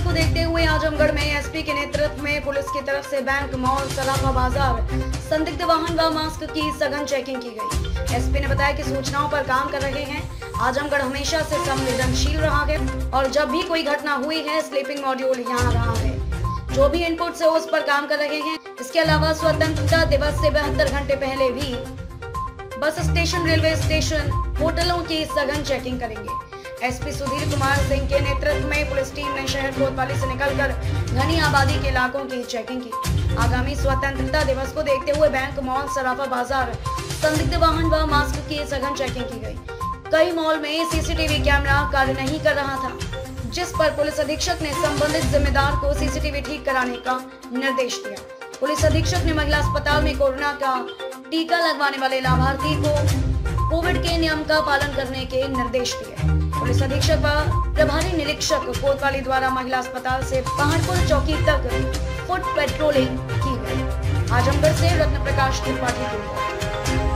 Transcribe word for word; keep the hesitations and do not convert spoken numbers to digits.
को देखते हुए आजमगढ़ में एसपी के नेतृत्व में पुलिस की तरफ से बैंक, मॉल, सराफा बाजार, संदिग्ध वाहन व मास्क की सघन चेकिंग की गई। एसपी ने बताया कि सूचनाओं पर काम कर रहे हैं। आजमगढ़ हमेशा से संवेदनशील रहा है और जब भी कोई घटना हुई है स्लीपिंग मॉड्यूल यहाँ रहा है। जो भी इनपुट से उस पर काम कर रहे हैं। इसके अलावा स्वतंत्रता दिवस से बहत्तर घंटे पहले भी बस स्टेशन, रेलवे स्टेशन, होटलों की सघन चेकिंग करेंगे। एसपी सुधीर कुमार सिंह के नेतृत्व में पुलिस टीम ने शहर कोतवाली से निकलकर घनी आबादी के इलाकों की चेकिंग की। आगामी स्वतंत्रता दिवस को देखते हुए बैंक, मॉल, सराफा बाजार, संदिग्ध वाहन व मास्क की सघन चेकिंग की गई। कई मॉल में सीसीटीवी कैमरा कार्य नहीं कर रहा था, जिस पर पुलिस अधीक्षक ने संबंधित जिम्मेदार को सीसीटीवी ठीक कराने का निर्देश दिया। पुलिस अधीक्षक ने महिला अस्पताल में कोरोना का टीका लगवाने वाले लाभार्थी को कोविड के नियम का पालन करने के निर्देश दिए। पुलिस अधीक्षक व प्रभारी निरीक्षक कोतवाली द्वारा महिला अस्पताल से पहाड़पुर चौकी तक फुट पेट्रोलिंग की गई। आजमगढ़ से रत्न प्रकाश त्रिपाठी की रिपोर्ट।